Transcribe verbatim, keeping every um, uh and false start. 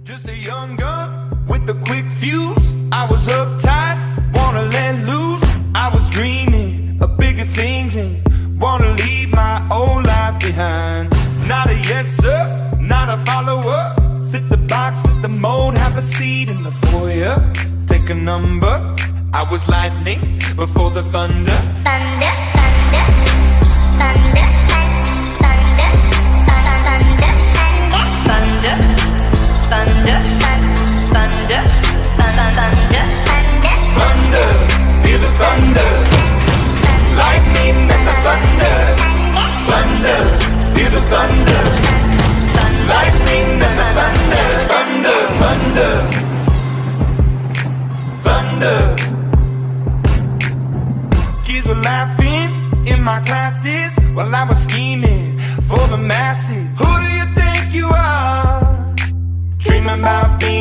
Just a young gun with a quick fuse. I was uptight, wanna let loose. I was dreaming of bigger things and wanna leave my old life behind. Not a yes sir, not a follower. Fit the box, fit the mold, have a seat in the foyer. Take a number. I was lightning before the thunder. Thunder, thunder, thunder, thunder, thunder, thunder, thunder, thunder, thunder, thunder, thunder, feel the thunder, lightning and the thunder, thunder, feel the thunder, lightning and the thunder, thunder, thunder, thunder. Kids were laughing in my classes while I was scheming for the masses. Who do you think you are? Dreaming about being